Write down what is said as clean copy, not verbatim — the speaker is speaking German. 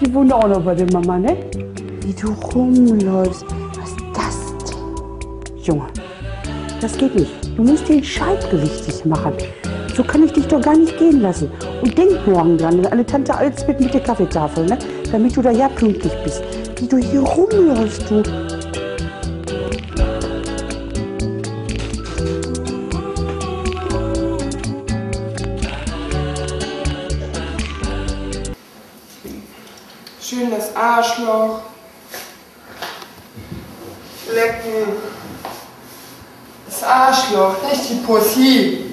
die wohnt auch noch bei der Mama, ne? Wie du rumläufst. Was ist das denn? Junge, das geht nicht. Du musst den Schalk richtig machen. So kann ich dich doch gar nicht gehen lassen. Und denk morgen dran, an Tante Alsbeth mit der Kaffeetafel, ne? Damit du da ja pünktlich bist. Wie du hier rumläufst, du. Schön das Arschloch. Lecken. Das Arschloch, nicht die Pussy.